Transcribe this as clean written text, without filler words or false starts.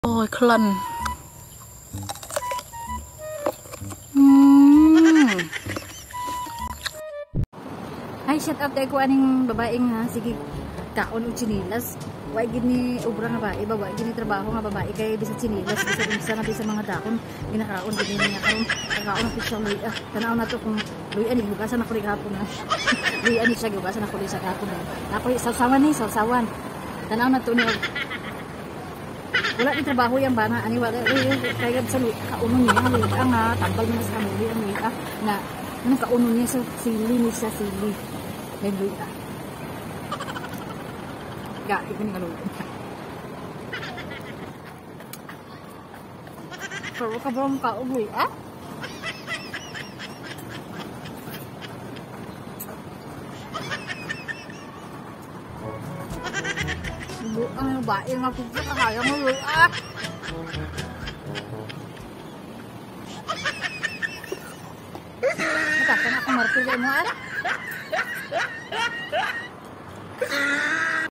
Ôi, klan. Ay, shout out tayo ko aning babaeng ha. Sige, kaon og chinilas. Wa gini obra nga ba, iba wa gini trabaho nga babae kay bisa chinilas, bisa unsa nga bisa mga dakon, ginakaon gini niya karon kaon ang picture luy. Tanaw na to kung luy ani bukasan ako ri hapon na. Luy ani siya bukasan ako ri sa hapon na. Ako sasawan ni, sasawan. Tanaw na to ni wala ni trabaho yang bana ani wala kay sa luy kauno niya luy nga tambal niya sa luy ang luy na ano kauno niya sa sili ni sa sili. Then luy gak, itu nih kalau kalau belum kau beli bu ang baik aku tuh kaya mulu Bukan aku martir kamu